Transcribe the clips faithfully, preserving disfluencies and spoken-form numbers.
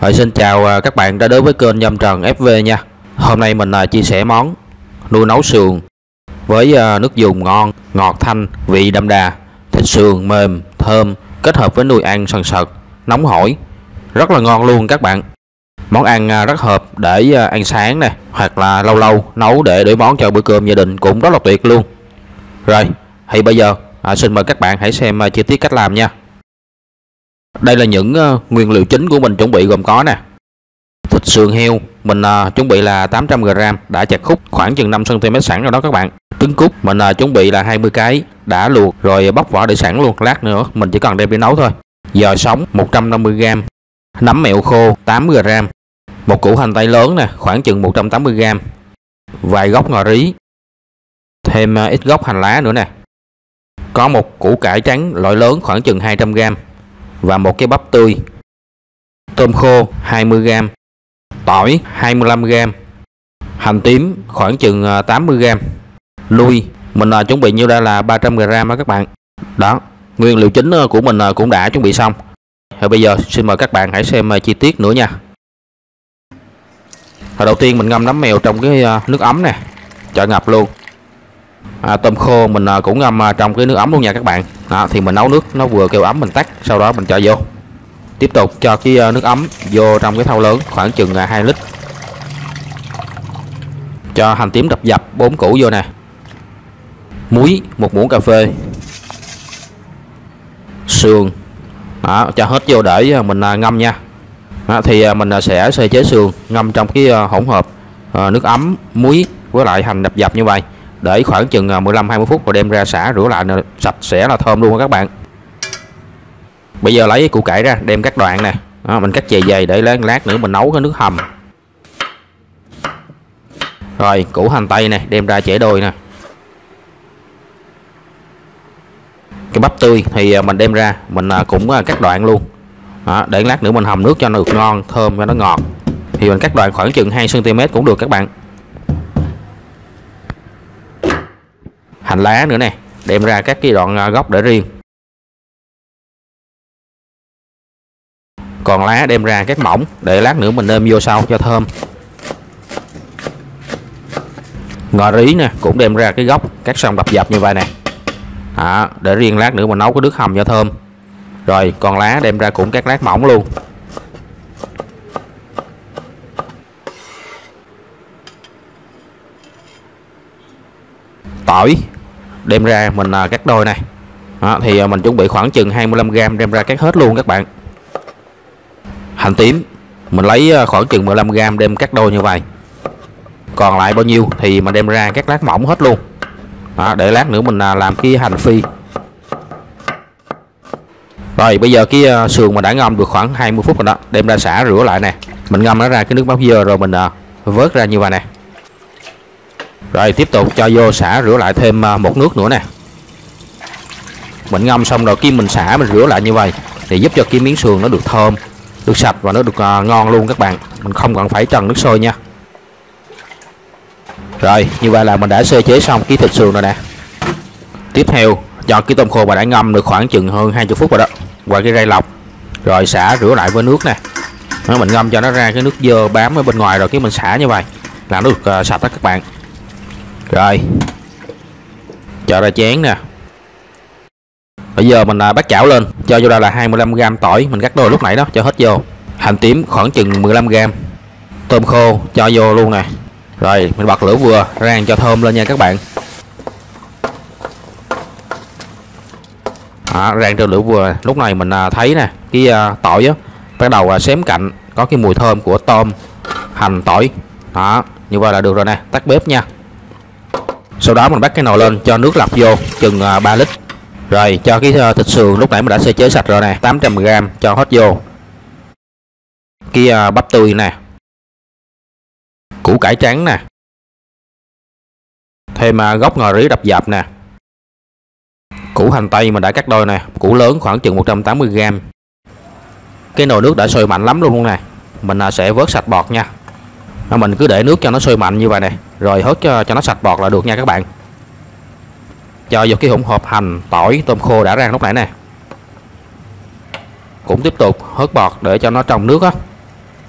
Rồi, xin chào các bạn đã đến với kênh Nhâm Trần ép vê nha. Hôm nay mình chia sẻ món nuôi nấu sườn với nước dùng ngon, ngọt thanh, vị đậm đà, thịt sườn mềm, thơm, kết hợp với nuôi ăn sần sật, nóng hổi, rất là ngon luôn các bạn. Món ăn rất hợp để ăn sáng nè, hoặc là lâu lâu nấu để đổi món cho bữa cơm gia đình cũng rất là tuyệt luôn. Rồi, thì bây giờ à, xin mời các bạn hãy xem chi tiết cách làm nha. Đây là những uh, nguyên liệu chính của mình chuẩn bị gồm có nè. Thịt sườn heo mình uh, chuẩn bị là tám trăm gam đã chặt khúc khoảng chừng năm xăng ti mét sẵn rồi đó các bạn. Trứng cút mình uh, chuẩn bị là hai mươi cái đã luộc rồi bóc vỏ để sẵn luôn, lát nữa mình chỉ cần đem đi nấu thôi. Giò sống một trăm năm mươi gam, nấm mèo khô tám mươi gam, một củ hành tây lớn nè khoảng chừng một trăm tám mươi gam, vài gốc ngò rí, thêm uh, ít gốc hành lá nữa nè. Có một củ cải trắng loại lớn khoảng chừng hai trăm gam và một cái bắp tươi. Tôm khô hai mươi gam, tỏi hai mươi lăm gam, hành tím khoảng chừng tám mươi gam. Lui mình uh, chuẩn bị nhiêu đây là ba trăm gam đó các bạn. Đó, nguyên liệu chính của mình uh, cũng đã chuẩn bị xong. Rồi bây giờ xin mời các bạn hãy xem uh, chi tiết nữa nha. Rồi đầu tiên mình ngâm nấm mèo trong cái uh, nước ấm nè, cho ngập luôn. À, tôm khô mình uh, cũng ngâm uh, trong cái nước ấm luôn nha các bạn. Đó, thì mình nấu nước nó vừa kêu ấm mình tắt, sau đó mình cho vô. Tiếp tục cho cái uh, nước ấm vô trong cái thau lớn khoảng chừng uh, hai lít. Cho hành tím đập dập bốn củ vô nè. Muối một muỗng cà phê. Sườn đó, cho hết vô để uh, mình uh, ngâm nha. Đó, thì uh, mình uh, sẽ sơ chế sườn ngâm trong cái uh, hỗn hợp uh, nước ấm, muối với lại hành đập dập như vậy, để khoảng chừng mười lăm hai mươi phút rồi đem ra xả rửa lại sạch sẽ là thơm luôn các bạn. Bây giờ lấy củ cải ra đem các đoạn nè, đó, mình cắt dày dày để lát lát nữa mình nấu cái nước hầm. Rồi củ hành tây này đem ra chẻ đôi nè. Cái bắp tươi thì mình đem ra mình cũng cắt đoạn luôn. Đó, để lát nữa mình hầm nước cho nó được ngon, thơm và nó ngọt. Thì mình cắt đoạn khoảng chừng hai xăng ti mét cũng được các bạn. Hành lá nữa nè, đem ra các cái đoạn gốc để riêng. Còn lá đem ra các mỏng để lát nữa mình nêm vô sau cho thơm. Ngò rí nè cũng đem ra cái gốc cắt xong đập dập như vậy nè. Đó, để riêng lát nữa mình nấu cái nước hầm cho thơm. Rồi còn lá đem ra cũng các lát mỏng luôn. Tỏi đem ra mình cắt đôi này. Đó, thì mình chuẩn bị khoảng chừng hai mươi lăm gam đem ra cắt hết luôn các bạn. Hành tím mình lấy khoảng chừng mười lăm gam đem cắt đôi như vậy. Còn lại bao nhiêu thì mình đem ra các lát mỏng hết luôn. Đó, để lát nữa mình làm cái hành phi. Rồi bây giờ cái sườn mà đã ngâm được khoảng hai mươi phút rồi đó, đem ra xả rửa lại nè. Mình ngâm nó ra cái nước mắm dơ rồi mình vớt ra như vậy nè. Rồi tiếp tục cho vô xả rửa lại thêm một nước nữa nè. Mình ngâm xong rồi khi mình xả mình rửa lại như vậy thì giúp cho cái miếng sườn nó được thơm, được sạch và nó được uh, ngon luôn các bạn. Mình không cần phải trần nước sôi nha. Rồi như vậy là mình đã sơ chế xong cái thịt sườn rồi nè. Tiếp theo cho cái tôm khô mà đã ngâm được khoảng chừng hơn hai mươi phút rồi đó qua cái rây lọc, rồi xả rửa lại với nước nè. Đó, mình ngâm cho nó ra cái nước dơ bám ở bên ngoài rồi cái mình xả như vậy là nó được uh, sạch đó các bạn. Rồi cho ra chén nè. Bây giờ mình bắt chảo lên, cho vô đây là hai mươi lăm gam tỏi mình cắt đôi lúc nãy đó, cho hết vô. Hành tím khoảng chừng mười lăm gam. Tôm khô cho vô luôn nè. Rồi mình bật lửa vừa, rang cho thơm lên nha các bạn. Đó, rang trên lửa vừa. Lúc này mình thấy nè, cái tỏi á bắt đầu xém cạnh, có cái mùi thơm của tôm, hành, tỏi. Đó, như vậy là được rồi nè, tắt bếp nha. Sau đó mình bắt cái nồi lên cho nước lọc vô chừng ba lít. Rồi cho cái thịt sườn lúc nãy mình đã sơ chế sạch rồi nè, tám trăm gam cho hết vô. Cái bắp tươi nè, củ cải trắng nè, thêm gốc ngò rí đập dập nè, củ hành tây mình đã cắt đôi nè, củ lớn khoảng chừng một trăm tám mươi gam. Cái nồi nước đã sôi mạnh lắm luôn nè, mình sẽ vớt sạch bọt nha. Mình cứ để nước cho nó sôi mạnh như vậy nè, rồi hớt cho, cho nó sạch bọt là được nha các bạn. Cho vào cái hỗn hợp hành, tỏi, tôm khô đã rang lúc nãy nè. Cũng tiếp tục hớt bọt để cho nó trong nước á.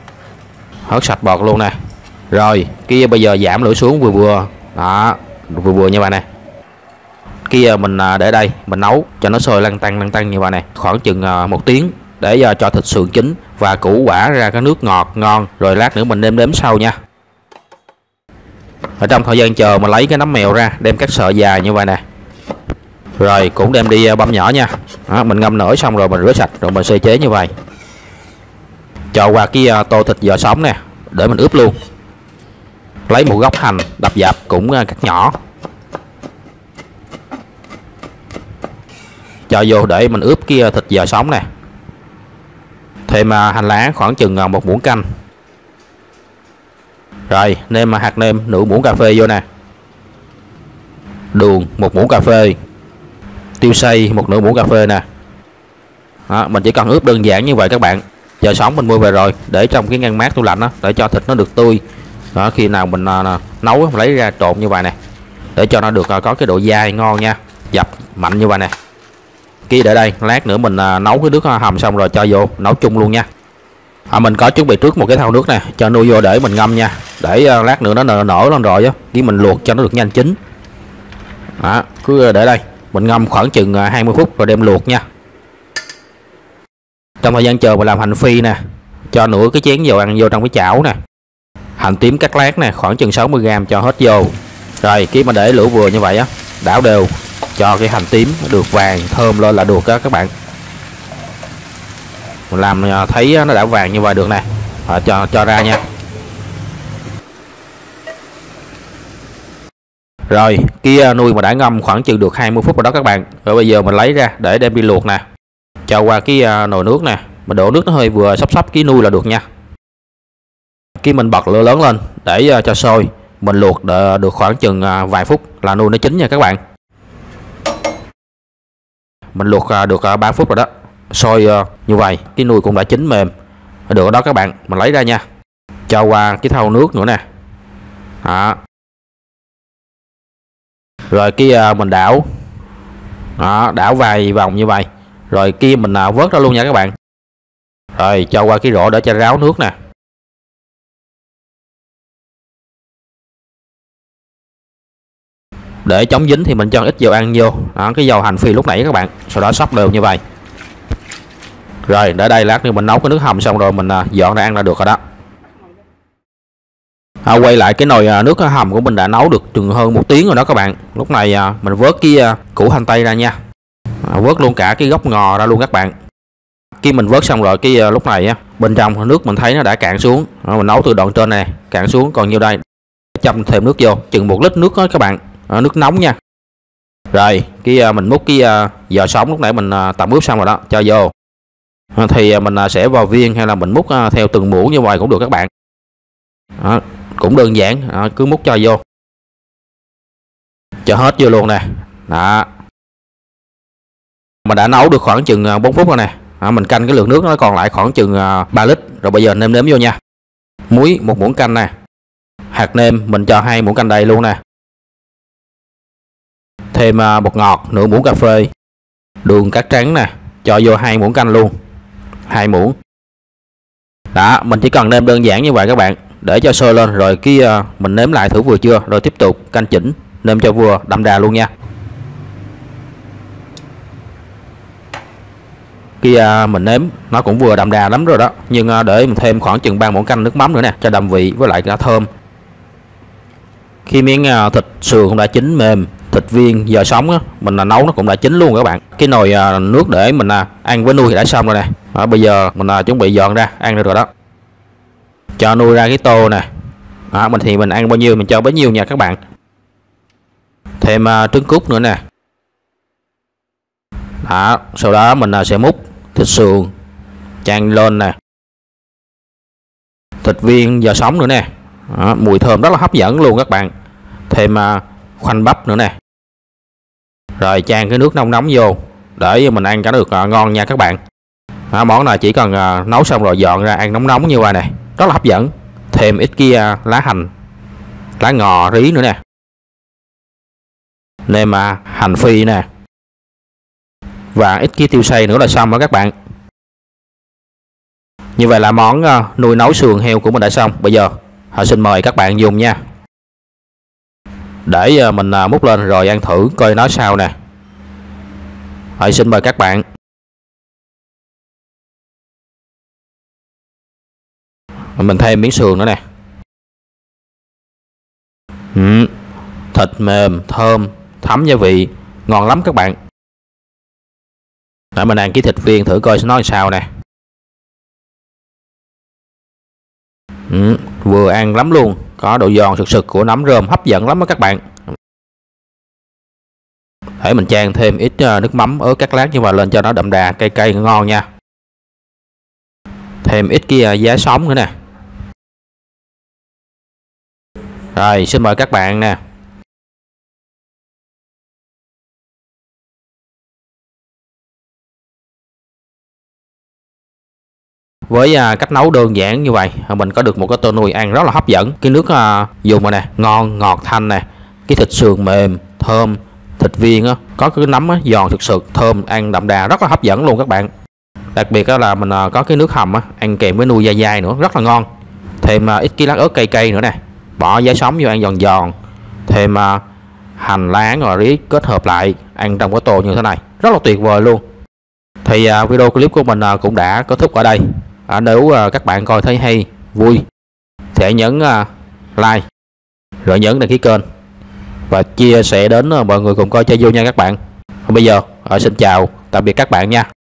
hớt sạch bọt luôn nè. Rồi kia bây giờ giảm lửa xuống vừa vừa đó, vừa vừa như vậy nè. Kia mình để đây mình nấu cho nó sôi lăn tăn lăn tăn như vậy này khoảng chừng một tiếng để cho thịt sườn chín và củ quả ra cái nước ngọt ngon, rồi lát nữa mình nêm nếm sau nha. Ở trong thời gian chờ mình lấy cái nấm mèo ra, đem các sợi dài như vậy nè, rồi cũng đem đi băm nhỏ nha. Đó, mình ngâm nổi xong rồi mình rửa sạch rồi mình sơ chế như vậy, cho qua cái tô thịt giò sống nè để mình ướp luôn. Lấy một góc hành đập dập cũng cắt nhỏ cho vô để mình ướp cái thịt giò sống nè. Thêm hành lá khoảng chừng một muỗng canh, rồi nêm hạt nêm nửa muỗng cà phê vô nè, đường một muỗng cà phê, tiêu xay một nửa muỗng cà phê nè. Đó, mình chỉ cần ướp đơn giản như vậy các bạn. Giò sống mình mua về rồi để trong cái ngăn mát tủ lạnh đó, để cho thịt nó được tươi. Đó, khi nào mình à, nấu mình lấy ra trộn như vậy nè để cho nó được à, có cái độ dai ngon nha. Dập mạnh như vậy nè. Kia để đây lát nữa mình à, nấu cái nước hầm xong rồi cho vô nấu chung luôn nha. À, mình có chuẩn bị trước một cái thau nước nè cho nuôi vô để mình ngâm nha, để à, lát nữa nó nở, nở lên rồi á khi mình luộc cho nó được nhanh chín. Đó, cứ để đây mình ngâm khoảng chừng à, hai mươi phút rồi đem luộc nha. Trong thời gian chờ mình làm hành phi nè, cho nửa cái chén dầu ăn vô trong cái chảo nè. Hành tím cắt lát nè khoảng chừng sáu mươi gam cho hết vô. Rồi khi mà để lửa vừa như vậy á, đảo đều cho cái hành tím được vàng thơm lên là được đó các bạn. Mình làm thấy nó đã vàng như vậy được nè, à, cho cho ra nha. Rồi kia nuôi mà đã ngâm khoảng chừng được hai mươi phút rồi đó các bạn. Rồi bây giờ mình lấy ra để đem đi luộc nè, cho qua cái nồi nước nè, mình đổ nước nó hơi vừa sắp sắp cái nuôi là được nha. Khi mình bật lửa lớn lên để cho sôi, mình luộc được khoảng chừng vài phút là nuôi nó chín nha các bạn. Mình luộc được ba phút rồi đó, sôi như vậy cái nuôi cũng đã chín mềm được đó các bạn. Mình lấy ra nha, cho qua cái thau nước nữa nè. Đó. Rồi kia mình đảo, đó, đảo vài vòng như vậy, rồi kia mình vớt ra luôn nha các bạn. Rồi cho qua cái rổ để cho ráo nước nè. Để chống dính thì mình cho ít dầu ăn vô, đó, cái dầu hành phi lúc nãy các bạn, sau đó xóc đều như vậy. Rồi để đây lát nữa mình nấu cái nước hầm xong rồi mình dọn ra ăn là được rồi đó. À, quay lại cái nồi nước hầm của mình đã nấu được chừng hơn một tiếng rồi đó các bạn. Lúc này mình vớt cái củ hành tây ra nha, à, vớt luôn cả cái gốc ngò ra luôn các bạn. Khi mình vớt xong rồi cái lúc này á, bên trong nước mình thấy nó đã cạn xuống, à, mình nấu từ đoạn trên này cạn xuống còn nhiêu đây, châm thêm nước vô chừng một lít nước đó các bạn, à, nước nóng nha. Rồi cái mình múc cái giò sống lúc nãy mình tẩm ướp xong rồi đó cho vô, à, thì mình sẽ vào viên hay là mình múc theo từng muỗng như vậy cũng được các bạn. Đó, cũng đơn giản, à, cứ múc cho vô, cho hết vô luôn nè. Đó, mình đã nấu được khoảng chừng bốn phút rồi nè. À, mình canh cái lượng nước nó còn lại khoảng chừng ba lít. Rồi bây giờ nêm nếm vô nha. Muối một muỗng canh nè, hạt nêm mình cho hai muỗng canh đầy luôn nè, thêm bột ngọt nửa muỗng cà phê, đường cát trắng nè cho vô hai muỗng canh luôn, hai muỗng. Đó, mình chỉ cần nêm đơn giản như vậy các bạn, để cho sôi lên rồi cái mình nếm lại thử vừa chưa, rồi tiếp tục canh chỉnh nêm cho vừa đậm đà luôn nha. Kia mình nếm nó cũng vừa đậm đà lắm rồi đó, nhưng để mình thêm khoảng chừng ba muỗng canh nước mắm nữa nè cho đậm vị với lại cả thơm. Khi miếng thịt sườn cũng đã chín mềm, thịt viên giò sống á, mình là nấu nó cũng đã chín luôn các bạn. Cái nồi nước để mình ăn với nuôi thì đã xong rồi nè. Đó, bây giờ mình chuẩn bị dọn ra ăn được rồi đó. Cho nuôi ra cái tô nè. Đó, mình thì mình ăn bao nhiêu mình cho bấy nhiêu nha các bạn. Thêm trứng cút nữa nè. Đó, sau đó mình sẽ múc thịt sườn chan lên nè, thịt viên giò sống nữa nè. Đó, mùi thơm rất là hấp dẫn luôn các bạn. Thêm uh, khoanh bắp nữa nè, rồi chan cái nước nóng nóng vô để mình ăn cho nó được uh, ngon nha các bạn. Đó, món này chỉ cần uh, nấu xong rồi dọn ra ăn nóng nóng như vậy này, rất là hấp dẫn. Thêm ít kia uh, lá hành, lá ngò, rí nữa nè, nêm uh, hành phi nè, và ít kia tiêu xay nữa là xong đó các bạn. Như vậy là món uh, nuôi nấu sườn heo của mình đã xong. Bây giờ uh, xin mời các bạn dùng nha. Để uh, mình uh, múc lên rồi ăn thử coi nó sao nè. Rồi xin mời các bạn. Mình thêm miếng sườn nữa nè. Ừ, thịt mềm, thơm, thấm gia vị, ngon lắm các bạn. Để mình ăn cái thịt viên thử coi nó làm sao nè. Ừ, vừa ăn lắm luôn, có độ giòn sực sực của nấm rơm hấp dẫn lắm đó các bạn. Để mình chan thêm ít nước mắm ớt cắt lát nhưng mà lên cho nó đậm đà cay cay ngon nha. Thêm ít cái giá sống nữa nè. Rồi xin mời các bạn nè. Với à, cách nấu đơn giản như vậy mình có được một cái tô nuôi ăn rất là hấp dẫn. Cái nước à, dùng rồi nè, ngon ngọt thanh nè, cái thịt sườn mềm thơm, thịt viên á, có cái nấm á, giòn thực sự thơm, ăn đậm đà rất là hấp dẫn luôn các bạn. Đặc biệt đó là mình à, có cái nước hầm á, ăn kèm với nuôi dai dai nữa rất là ngon. Thêm à, ít cái lát ớt cay cay nữa nè, bỏ giá sống vô ăn giòn giòn, thêm à, hành lá và riết kết hợp lại ăn trong cái tô như thế này rất là tuyệt vời luôn. Thì à, video clip của mình à, cũng đã kết thúc ở đây. À, nếu à, các bạn coi thấy hay vui thì hãy nhấn à, like rồi nhấn đăng ký kênh và chia sẻ đến à, mọi người cùng coi cho vui nha các bạn. Bây giờ à, xin chào tạm biệt các bạn nha.